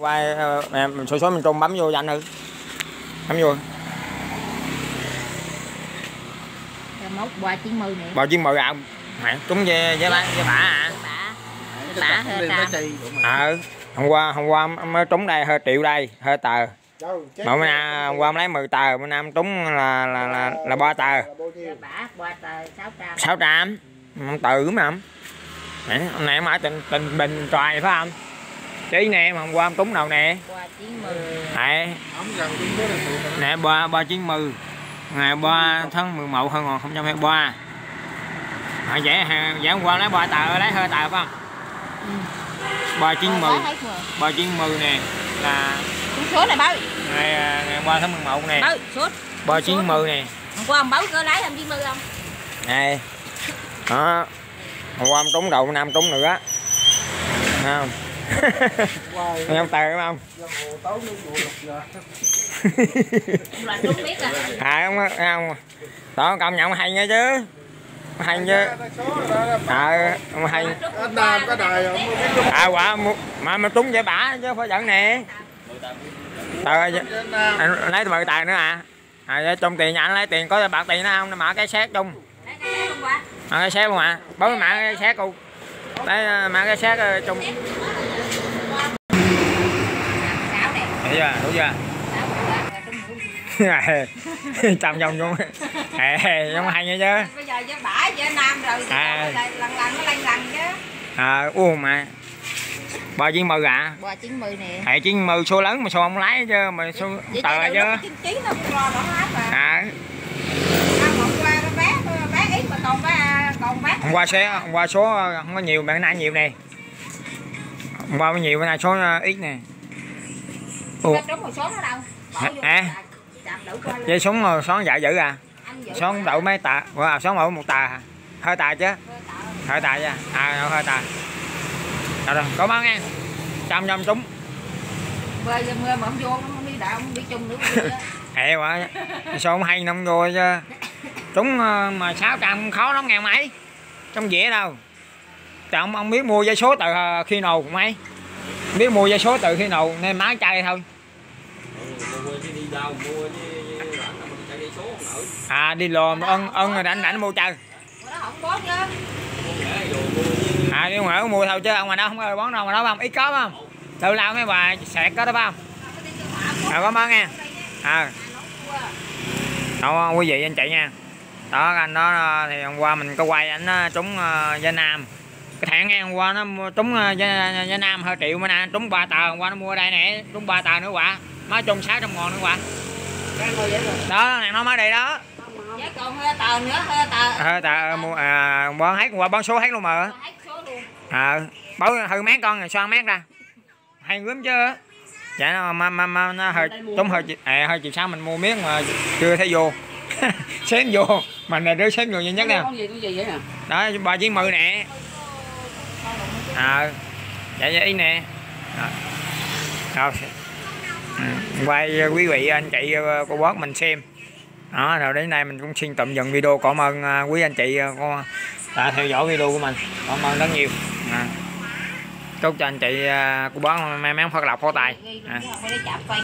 quay số mình Trung bấm vô cho anh ư. Bấm vô. Mốt bò 90 nè. Bò 90 à? Mẹ trúng với bả à? Bả hơi ta. Hôm qua mới trúng đây hơi triệu đây, hơi tờ. Mà bữa nay hôm qua mới lấy 10 tờ, bữa nay trúng là 3 tờ. Bả 3 tờ 600. 600. Từ mà không? Hôm nay em ở Tình Bình Troài phải không? Chí nè, mà hôm qua em trúng đâu nè? Bò 90. Nè bò 90. Ngày 3 tháng 11 2023. Vậy hôm qua lấy 3 tờ, lấy hơi tờ phải không? Bò 90. Bò 90 nè là Số này báo. Ngày 3 tháng 11 nè. Báo số. Bò 90 nè. Hôm qua ông báo cơ lấy làm 90 không? Này. Đó. Hôm qua em trúng đầu, năm trúng nữa. Không? Em tờ đúng không? Không. Đó công nhận hay nghe chứ. Hay chứ. Ông hay. Quả mà trúng vậy bả chứ phải giận nè. Anh lấy 10 tài nữa à? Trong tiền nhà anh lấy tiền có bạc tiền nó không? Nó mở cái xét chung. Mở cái xét luôn à? Bấm mở cái xét luôn. Đấy mở cái xét chung. Đủ chưa? Trăm vòng luôn. Giống hay nghe chứ. Bây giờ với bả với Nam rồi lần nó lần chứ. Mà bò 90 à? Bò 90 nè. 90 số lớn mà sao không lái chứ mà số tờ chứ. 99 nó cũng lo đó hết mà. Hôm qua bán ít mà còn bán. Hôm qua số không có nhiều, bữa nay nhiều nè. Hôm qua nhiều, bữa nay số ít nè. Trúng một số nó đâu. Dây súng xón dạ dữ à? Xón đậu mấy tà, xón đậu một tà, hơi tà chứ? Hơi tà chứ? Hơi tà. Rồi, có bán nha. 100 trúng. Mưa mà không vô, không đi đạo, không đi chung nữa. Quả, sao không hay không vô chứ? Trúng mà 600 khó lắm ngàn mấy. Trong dĩa đâu. Tại ông biết mua dây số từ khi nào mấy? Biết mua dây số từ khi nào nên má chay thôi. Đi lò ân rồi đánh mua chơi. Đi ngoài mua thôi chứ ông mà đâu không có bón đâu mà đó không, ít có không? Tự lao mấy bà sẹt có đó phải không? Cảm ơn nha. Đó quý vị anh chị nha. Đó anh đó thì hôm qua mình có quay ảnh trúng Gia Nam. Cái thằng nghe hôm qua nó trúng Gia Nam 2 triệu mà nè, trúng 3 tờ hôm qua nó mua ở đây nè, trúng 3 tờ nữa quả. Má chung 600 ngàn nữa quả. Đó này nó mới đây đó. Còn hơi tờ nữa, hơi tờ mua bón hết qua bón số hết luôn mà. Bón hư mát con rồi xoan mát ra. Hay gớm chứ. Dạ nó hơi trúng hơi chiều sau mình mua miếng mà chưa thấy vô. Xém vô, mình là đứa xém vô nhanh nhất nè. Đó bò 90 nè. Dạ ý nè. Rồi. Quay quý vị anh chị cô bác mình xem. Đó rồi đến đây mình cũng xin tạm dừng video. Cảm ơn quý anh chị đã theo dõi video của mình. Cảm ơn rất nhiều. Chúc cho anh chị cô bác may mắn phát lộc phát tài.